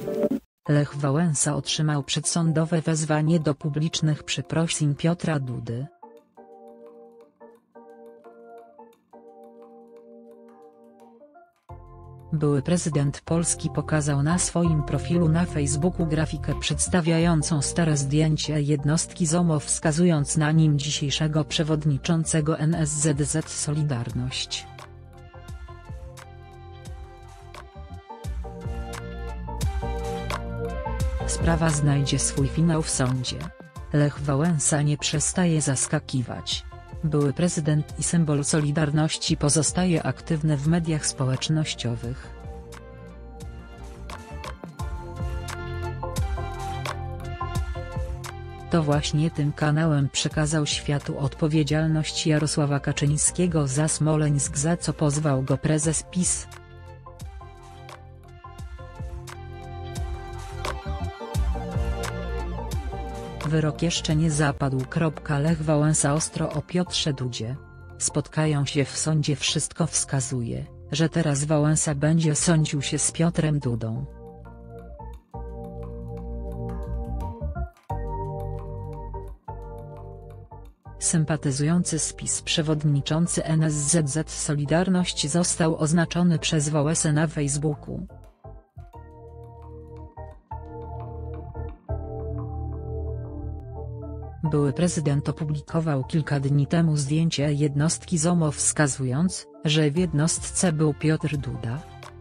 Lech Wałęsa otrzymał przedsądowe wezwanie do publicznych przeprosin Piotra Dudy. Były prezydent Polski pokazał na swoim profilu na Facebooku grafikę przedstawiającą stare zdjęcie jednostki ZOMO, wskazując na nim dzisiejszego przewodniczącego NSZZ Solidarność. Sprawa znajdzie swój finał w sądzie. Lech Wałęsa nie przestaje zaskakiwać. Były prezydent i symbol Solidarności pozostaje aktywny w mediach społecznościowych. To właśnie tym kanałem przekazał światu odpowiedzialność Jarosława Kaczyńskiego za Smoleńsk, za co pozwał go prezes PiS. Wyrok jeszcze nie zapadł. Lech Wałęsa ostro o Piotrze Dudzie. Spotkają się w sądzie. Wszystko wskazuje, że teraz Wałęsa będzie sądził się z Piotrem Dudą. Sympatyzujący z PiS przewodniczący NSZZ Solidarność został oznaczony przez Wałęsę na Facebooku. Były prezydent opublikował kilka dni temu zdjęcie jednostki ZOMO, wskazując, że w jednostce był Piotr Duda.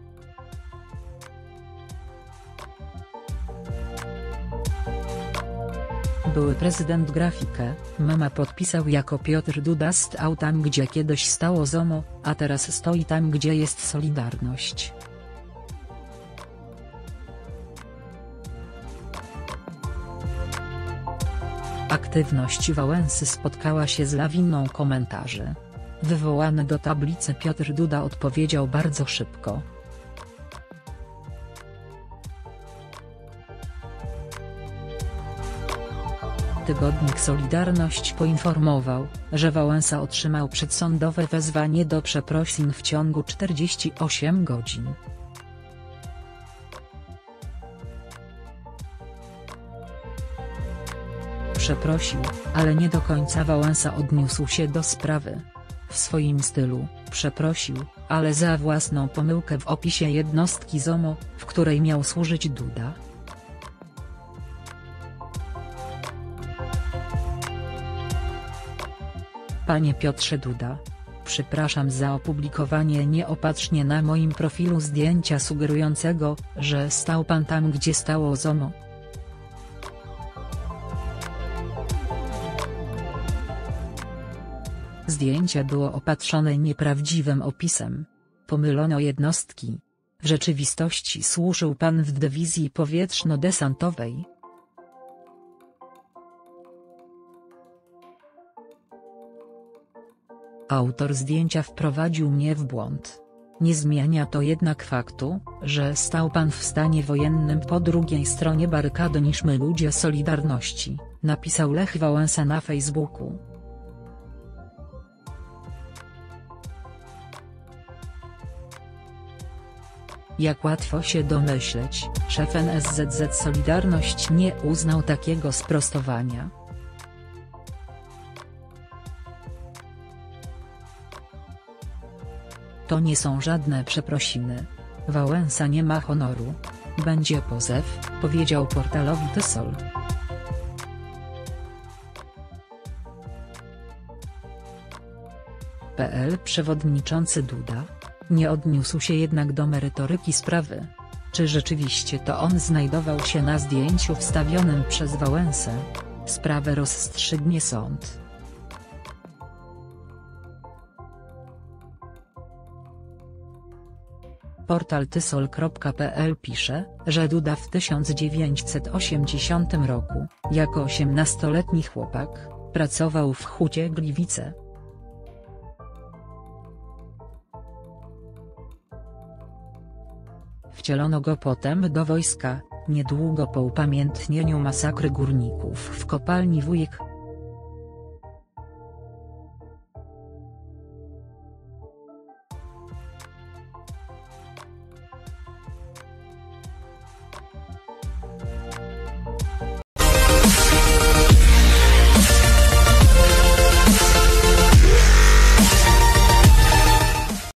Były prezydent grafikę, mema podpisał jako Piotr Duda stał tam, gdzie kiedyś stało ZOMO, a teraz stoi tam, gdzie jest Solidarność. Aktywność Wałęsy spotkała się z lawiną komentarzy. Wywołany do tablicy Piotr Duda odpowiedział bardzo szybko. Tygodnik Solidarność poinformował, że Wałęsa otrzymał przedsądowe wezwanie do przeprosin w ciągu 48 godzin. Przeprosił, ale nie do końca Wałęsa odniósł się do sprawy. W swoim stylu, przeprosił, ale za własną pomyłkę w opisie jednostki ZOMO, w której miał służyć Duda. Panie Piotrze Duda, przepraszam za opublikowanie nieopatrznie na moim profilu zdjęcia sugerującego, że stał pan tam, gdzie stało ZOMO. Zdjęcie było opatrzone nieprawdziwym opisem. Pomylono jednostki. W rzeczywistości służył pan w dywizji powietrzno-desantowej. Autor zdjęcia wprowadził mnie w błąd. Nie zmienia to jednak faktu, że stał pan w stanie wojennym po drugiej stronie barykady niż my, ludzie Solidarności, napisał Lech Wałęsa na Facebooku. Jak łatwo się domyśleć, szef NSZZ Solidarność nie uznał takiego sprostowania. To nie są żadne przeprosiny. Wałęsa nie ma honoru. Będzie pozew, powiedział portalowi TSOL. Przewodniczący Duda nie odniósł się jednak do merytoryki sprawy. Czy rzeczywiście to on znajdował się na zdjęciu wstawionym przez Wałęsę? Sprawę rozstrzygnie sąd. Portal TSOL.pl pisze, że Duda w 1980 roku, jako 18-letni chłopak, pracował w Hucie Gliwice. Wcielono go potem do wojska, niedługo po upamiętnieniu masakry górników w kopalni Wujek.